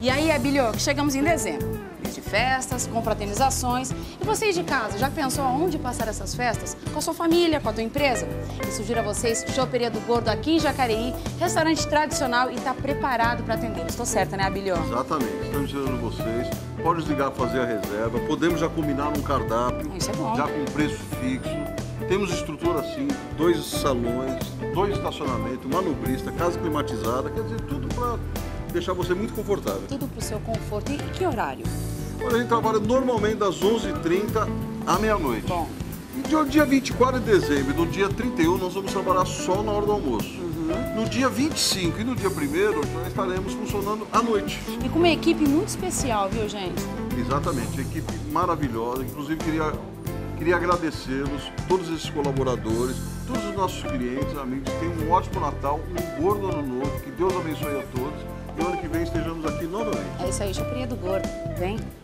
E aí, Abílio, chegamos em dezembro. Mês de festas, confraternizações. E vocês de casa, já pensou aonde passar essas festas? Com a sua família, com a tua empresa? Eu sugiro a vocês Choperia do Gordo aqui em Jacareí, restaurante tradicional e está preparado para atender. Estou certa, né, Abílio? Exatamente, estamos esperando vocês. Pode ligar, fazer a reserva. Podemos já combinar num cardápio, Isso é bom. já com preço fixo. Temos estrutura assim, 2 salões, 2 estacionamentos, manobrista, casa climatizada, quer dizer, tudo para deixar você muito confortável. Tudo para o seu conforto. E que horário? Olha, a gente trabalha normalmente das 11h30 à meia-noite. Bom. E do dia 24 de dezembro e do dia 31 nós vamos trabalhar só na hora do almoço. No dia 25 e no dia 1º nós estaremos funcionando à noite. E com uma equipe muito especial, viu, gente? Exatamente, equipe maravilhosa. Inclusive queria agradecê-los, todos esses colaboradores, todos os nossos clientes, amigos. Tenham um ótimo Natal, um gordo ano novo. Que Deus abençoe a todos. E ano que vem estejamos aqui novamente. É isso aí, Choperia do Gordo. Vem.